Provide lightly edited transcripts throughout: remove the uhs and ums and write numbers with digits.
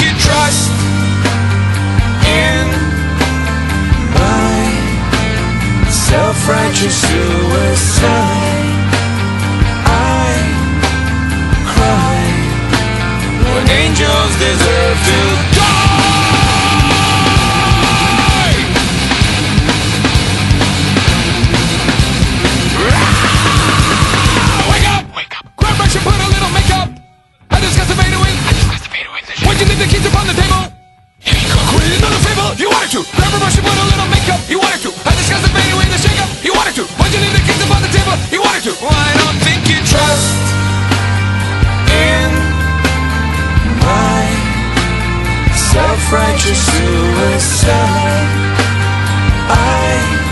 you trust in my self-righteous suicide. I cry when angels deserve to die. Wake up! Wake up! Grab brush and put a little makeup. I discussed the fade away. Why'd you leave the keys upon the table? Here you go. Quit another favor. You wanted to. Grab a brush and put a little makeup. You wanted to. I discussed the fade away, the shake up. You wanted to. Why'd you leave the keys upon the table? You wanted to. Well, I don't think you trust in my self-righteous suicide. I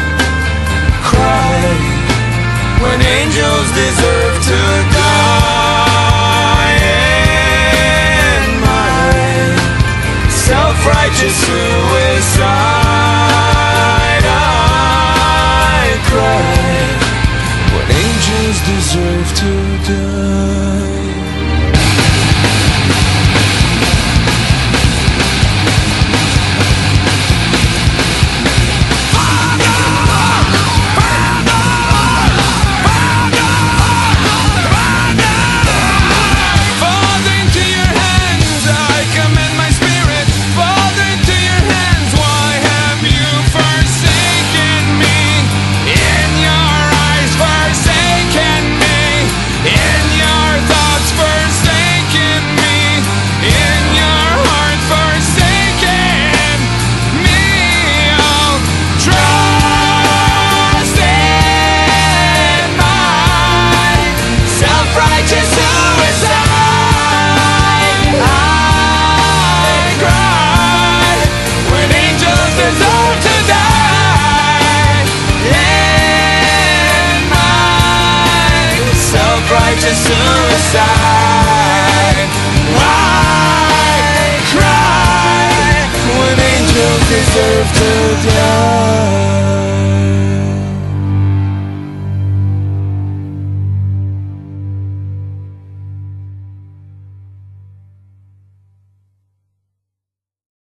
cry when angels deserve to die. In my self-righteous suicide, I cry when angels deserve to die. Suicide. I cry when angels deserve to die.